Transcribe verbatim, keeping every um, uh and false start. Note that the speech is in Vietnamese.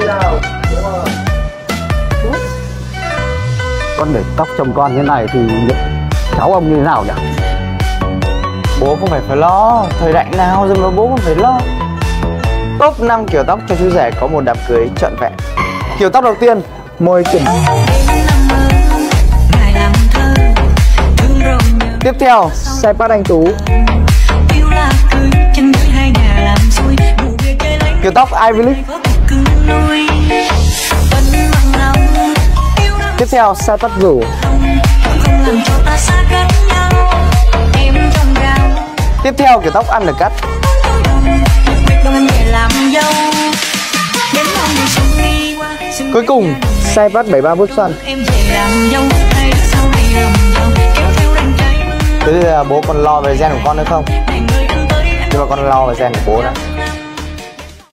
nào. Con để tóc chồng con như này thì cháu ông như thế nào nhỉ? Bố không phải phải lo, thời đại nào rồi mà bố không phải lo. Top năm kiểu tóc cho chú rể có một đám cưới trọn vẹn. Kiểu tóc đầu tiên, môi chuẩn. Tiếp theo, xe phát anh Tú. Kiểu tóc Ivy League. Tiếp theo, xe tắt rủ. Tiếp theo, kiểu tóc undercut. Cuối cùng, xe bắt bảy ba bút xoăn. Thế bây giờ bố còn lo về gen của con nữa không? Nhưng mà con lo về gen của bố đã.